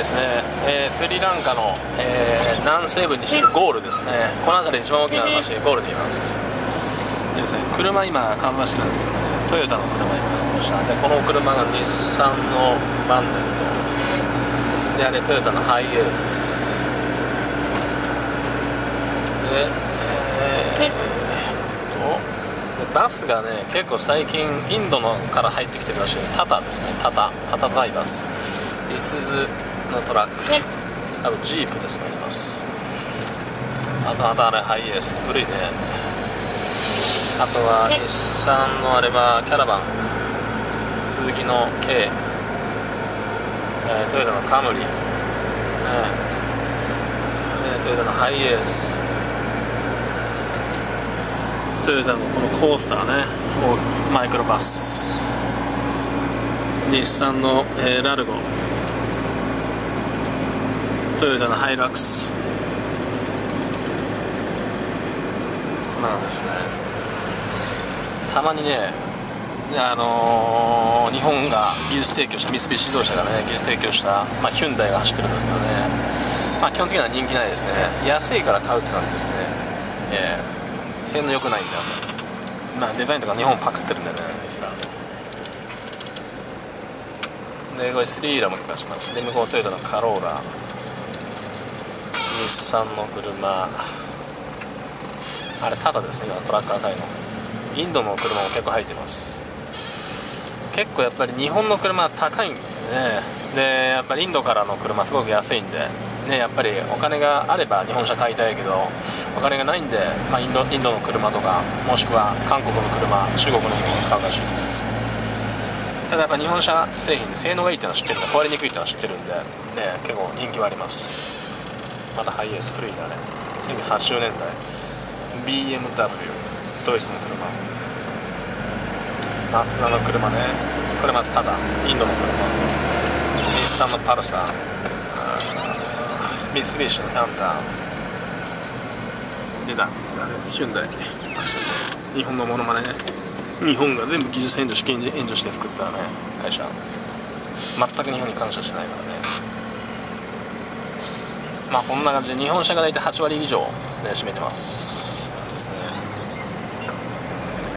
ですね、スリランカの、南西部にしてゴールですね。この辺りで一番大きな橋ゴールでいます。でですね、車今看板してるんですけどね、トヨタの車今来ました。でこの車が日産のバンネットで、あれトヨタのハイエースで、バスがね結構最近インドのから入ってきてるらしい。タタですね、タタバイバス、イスズのトラック、あとジープですね、あります。あとまたあれハイエース古いね。あとは日産のあれはキャラバン、スズキの K、トヨタのカムリ、トヨタのハイエース、トヨタのこのコースターね、マイクロバス、日産の、ラルゴ、トヨタのハイラックスなんですね。たまにね、日本が技術提供した三菱自動車がね技術提供した、ヒュンダイが走ってるんですけどね、基本的には人気ないですね。安いから買うって感じですね。性能良くないんで、デザインとか日本パクってるんでね。でこれスリーラも出します。で向こうトヨタのカローラ、日産の車、あれタタですね、今トラック赤いの。インドの車も結構入ってます。結構やっぱり日本の車は高いんでね。でやっぱりインドからの車すごく安いんでね、やっぱりお金があれば日本車買いたいけどお金がないんで、インドの車とかもしくは韓国の車、中国の車を買うらしいです。ただやっぱ日本車製品で性能がいいっていうのは知ってるんで、壊れにくいっていうのは知ってるんで、結構人気はあります。まだハイエース古いなね、1980年代 BMW ドイツの車、マツダの車ね、これまただインドの車、日産のパルサー、三菱のハンター、でだヒュンダイ、日本のモノマネね、日本が全部技術援助、資金援助して作ったね会社、全く日本に感謝してないからね。こんな感じで日本車が大体8割以上ですね占めてます。